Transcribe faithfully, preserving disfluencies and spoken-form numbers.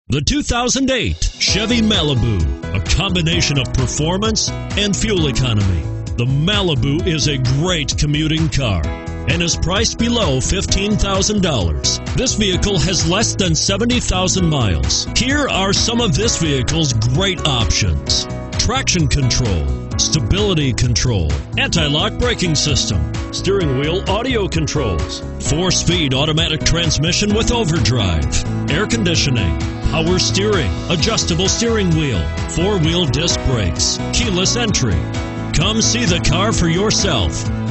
The two thousand eight Chevy Malibu, a combination of performance and fuel economy. The Malibu is a great commuting car and is priced below fifteen thousand dollars. This vehicle has less than seventy thousand miles. Here are some of this vehicle's great options: traction control, stability control, anti-lock braking system, steering wheel audio controls, four-speed automatic transmission with overdrive, air conditioning, power steering, adjustable steering wheel, four-wheel disc brakes, keyless entry. Come see the car for yourself.